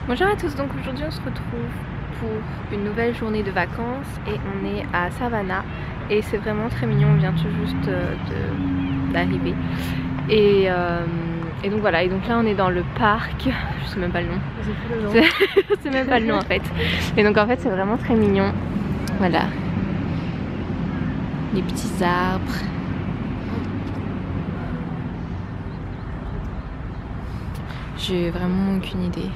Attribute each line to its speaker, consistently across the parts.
Speaker 1: Bonjour à tous, donc aujourd'hui on se retrouve pour une nouvelle journée de vacances et on est à Savannah et c'est vraiment très mignon, on vient tout juste d'arriver et donc voilà, et donc là on est dans le parc, je sais même pas le nom, c'est même pas le nom en fait, et donc en fait c'est vraiment très mignon, voilà, les petits arbres. J'ai vraiment aucune idée.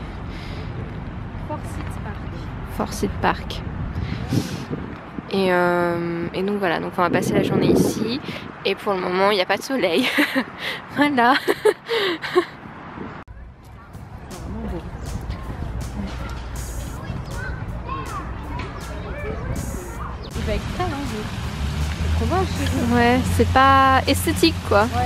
Speaker 1: Forsyth Park. Et donc voilà, donc on va passer la journée ici. Et pour le moment, il n'y a pas de soleil. Voilà.
Speaker 2: Il va être très long. C'est trop moche.
Speaker 1: Ouais, c'est pas esthétique quoi.
Speaker 2: Ouais.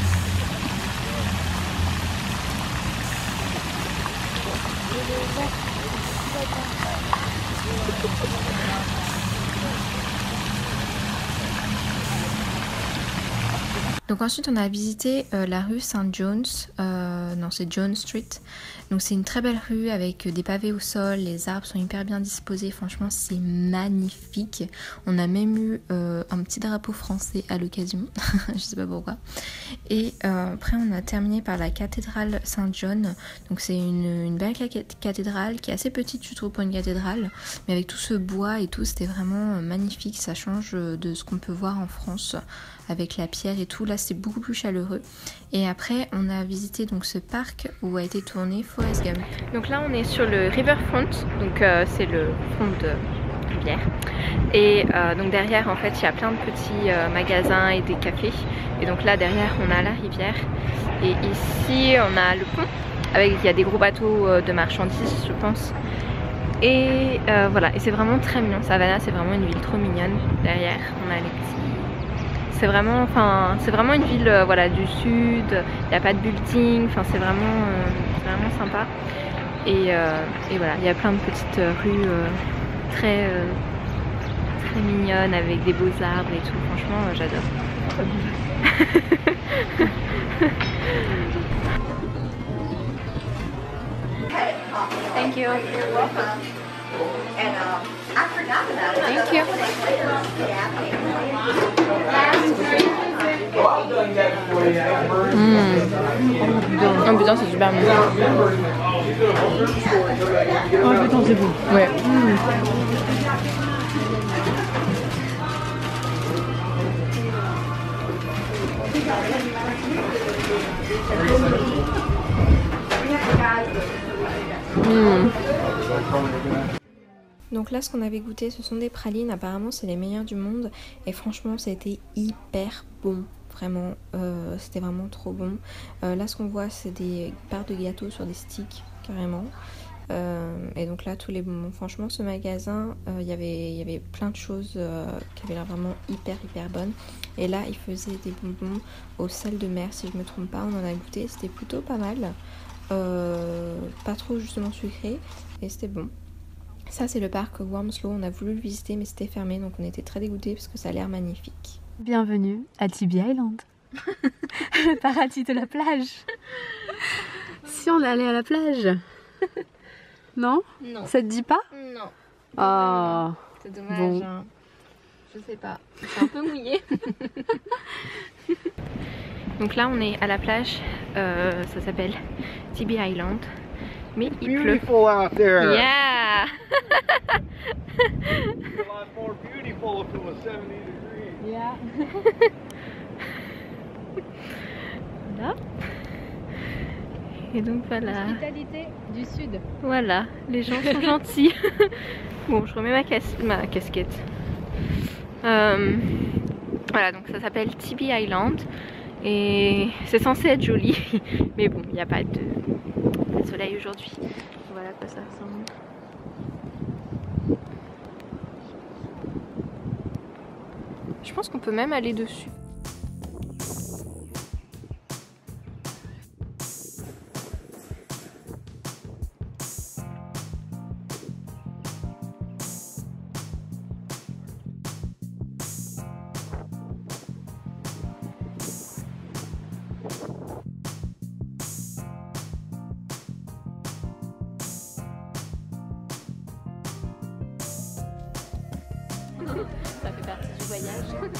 Speaker 1: Donc ensuite on a visité la rue St. John's, non c'est John Street. Donc c'est une très belle rue avec des pavés au sol, les arbres sont hyper bien disposés, franchement c'est magnifique. On a même eu un petit drapeau français à l'occasion, je sais pas pourquoi. Et après on a terminé par la cathédrale Saint-John. Donc c'est une belle cathédrale qui est assez petite je trouve pour une cathédrale, mais avec tout ce bois et tout c'était vraiment magnifique, ça change de ce qu'on peut voir en France avec la pierre et tout, là c'est beaucoup plus chaleureux. Et après on a visité donc ce parc où a été tourné Forrest Gump. Donc là on est sur le riverfront, donc c'est le front de rivière. Et donc derrière en fait il y a plein de petits magasins et des cafés. Et donc là derrière on a la rivière. Et ici on a le pont, avec il y a des gros bateaux de marchandises je pense. Et voilà, et c'est vraiment très mignon. Savannah c'est vraiment une ville trop mignonne. Derrière on a les petits... C'est vraiment, une ville voilà, du sud, il n'y a pas de building, c'est vraiment sympa. Et voilà, il y a plein de petites rues très mignonnes avec des beaux arbres et tout, franchement j'adore. Thank you.
Speaker 3: You're welcome. And I forgot about it.
Speaker 1: Thank you. Oh putain c'est super bon.
Speaker 2: Oh putain c'est bon.
Speaker 1: Ouais. Donc là ce qu'on avait goûté ce sont des pralines, apparemment c'est les meilleures du monde et franchement ça a été hyper bon, vraiment c'était vraiment trop bon. Là ce qu'on voit c'est des parts de gâteau sur des sticks carrément. Et donc là tous les bonbons, franchement ce magasin il y avait plein de choses qui avaient l'air vraiment hyper bonnes. Et là ils faisaient des bonbons au sel de mer si je me trompe pas, on en a goûté, c'était plutôt pas mal, pas trop justement sucré et c'était bon. Ça c'est le parc Wormslow, on a voulu le visiter mais c'était fermé donc on était très dégoûtés parce que ça a l'air magnifique.
Speaker 2: Bienvenue à Tibby Island. Le paradis de la plage. Si on allait à la plage. Non?
Speaker 1: Non.
Speaker 2: Ça te dit pas?
Speaker 1: Non.
Speaker 2: Oh.
Speaker 1: C'est dommage.
Speaker 2: Bon.
Speaker 1: Hein. Je sais pas. C'est un peu mouillé. Donc là on est à la plage. Ça s'appelle Tibby Island. Mais il pleut.
Speaker 4: Beautiful out there.
Speaker 1: Yeah.
Speaker 4: It's a lot more beautiful if it was 70 degrees.
Speaker 2: Yeah.
Speaker 1: Là. Et donc voilà.
Speaker 2: Hospitalité du sud.
Speaker 1: Voilà, les gens sont gentils. Bon, je remets ma casquette. Voilà, donc ça s'appelle Tibby Island. Et c'est censé être joli. Mais bon, il n'y a pas de soleil aujourd'hui. Voilà à quoi ça ressemble. Je pense qu'on peut même aller dessus.
Speaker 2: Ça fait partie du voyage.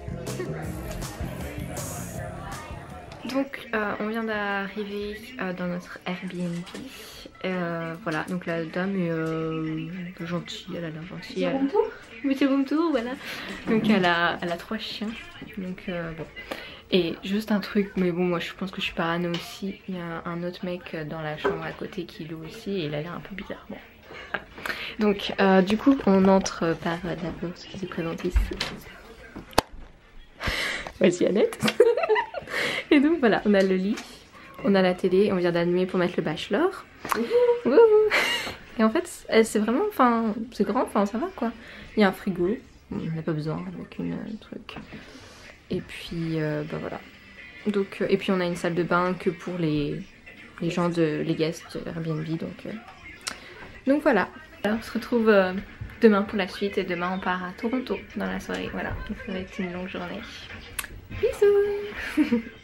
Speaker 1: Donc on vient d'arriver dans notre Airbnb. Voilà, donc la dame est gentille, elle a l'air gentille. Oui, c'est bon tour, voilà. Donc elle a 3 chiens. Donc bon. Et juste un truc, mais bon, moi je pense que je suis parano aussi. Il y a un autre mec dans la chambre à côté qui loue aussi et il a l'air un peu bizarre. Bon. Donc du coup on entre par la porte qui se présente ici. Voici Annette. Et donc voilà, on a le lit, on a la télé, on vient d'allumer pour mettre le Bachelor. Et en fait c'est vraiment, enfin c'est grand, enfin ça va quoi. Il y a un frigo, on n'a pas besoin avec une truc. Et puis bah voilà. Donc, et puis on a une salle de bain que pour les gens les guests Airbnb, donc voilà. Alors on se retrouve demain pour la suite et demain on part à Toronto dans la soirée. Voilà, ça va être une longue journée. Bisous.